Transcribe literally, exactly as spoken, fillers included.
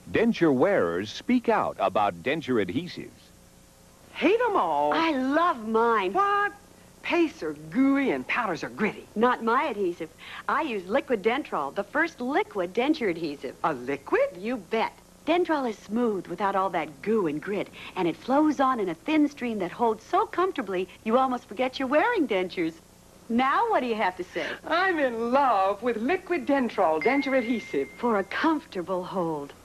Denture wearers speak out about denture adhesives. Hate 'em all. I love mine. What? Pastes are gooey and powders are gritty. Not my adhesive. I use liquid Dentrol, the first liquid denture adhesive. A liquid? You bet. Dentrol is smooth without all that goo and grit, and it flows on in a thin stream that holds so comfortably you almost forget you're wearing dentures. Now what do you have to say? I'm in love with liquid Dentrol denture adhesive. For a comfortable hold.